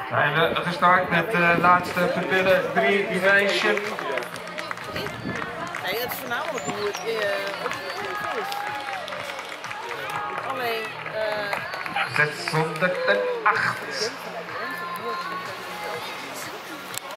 Zijn we gestart met de laatste pupillen 3 meisje. Nee, het is voornamelijk hoe het is. Alleen 608.